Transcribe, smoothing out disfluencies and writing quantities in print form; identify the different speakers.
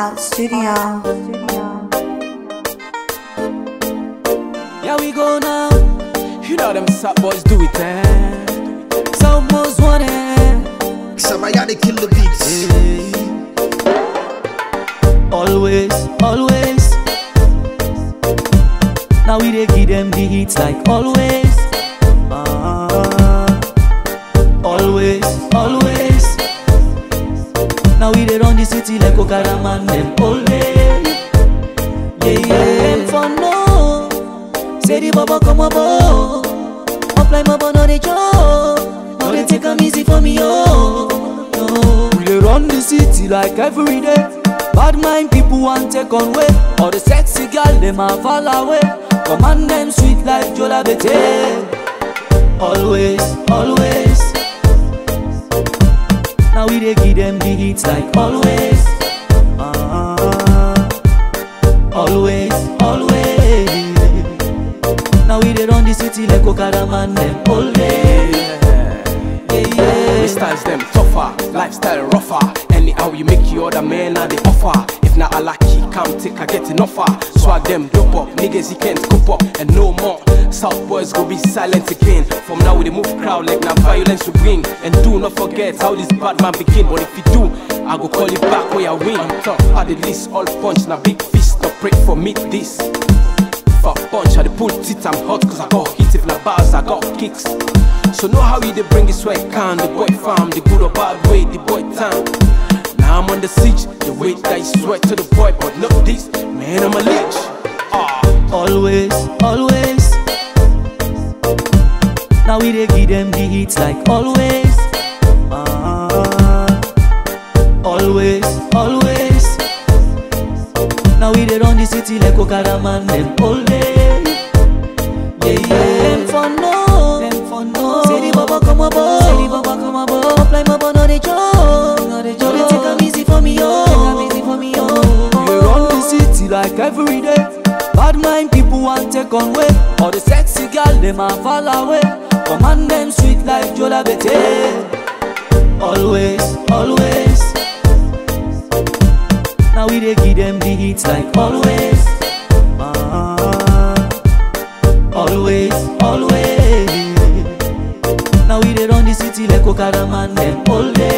Speaker 1: Out Studio.
Speaker 2: Yeah, we go now.
Speaker 3: You know them sap boys do it,
Speaker 2: Some most wanted.
Speaker 4: Somebody kill the beats.
Speaker 2: Always, always. Now we dey give them the hits like always. Always, always. Now we dey run the city like Okada man them always. Them for no. Say the baba come above. Apply my baba no dey joke. No dey take 'em easy for me, oh. No. We dey run the city like every day. Bad mind people want take on way. All the sexy girl them a fall away. Command them sweet like Jola Bete. Always, always. Now we dey give them the hits like always. Always, always. Now we dey run the city like Okada man them all day.
Speaker 3: We styles them tougher, lifestyle rougher. Anyhow you make your other man now they offer. If not a lucky, come take I get an offer. Swag them dope up, niggas he can't cope up and no more. South boys go be silent again. From now we dey move crowd like now violence we bring. And do not forget how this bad man begin. But if you do, I go call you back where I win. On top, I the list all punch, now big fist, not pray for me this. For punch, I the pull teeth, I'm hot cause I got hit. If na bars, I got kicks. So know how we dey bring it sweat can. The boy farm, the good or bad way, the boy town. Now I'm on the siege, the weight that you sweat to the boy. But not this, man I'm a leech.
Speaker 2: Always, always. Now we dey give them the hits like always. Always, always. Now we dey run the city like Okada man them all day. Them for no, them for no. Say the baba come above, say the baba come above. Apply my baba no dey joke, no dey take 'em easy for me, oh. Take 'em easy for me, oh. We run the city like every day. Bad mind people want take on way. All the sexy girl them a fall away. Command them sweet like Jola Bete. Always, always. Now we dey give them the hits like always. Always, always. Now we dey run the city like Okada man them all day.